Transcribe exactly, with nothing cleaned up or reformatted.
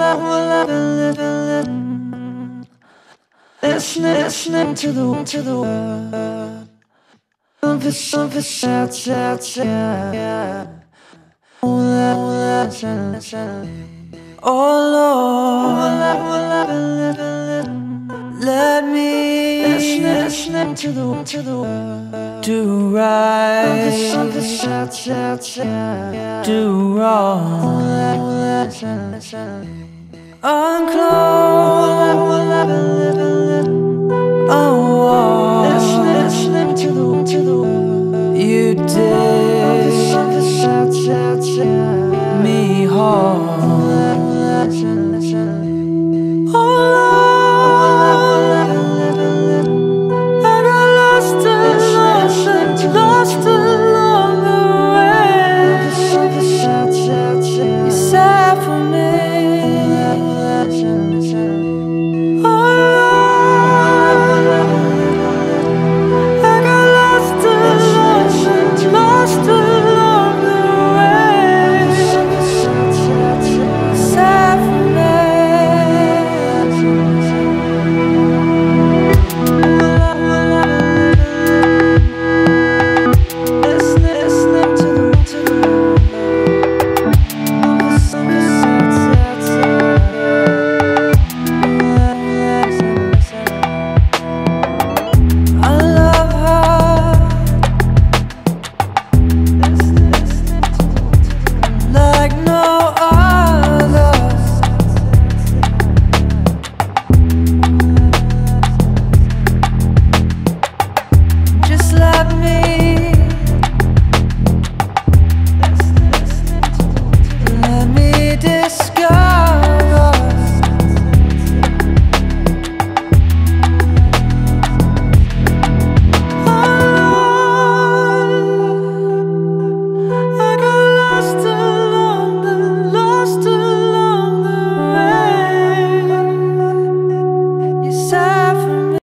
Listening, listening to the to the word of the of the sad, sad, sad. Oh Lord, let me listening, listening to the to the word. Do right, of the sad, sad, sad. Do wrong, unclose. Oh, listening, listening to the to the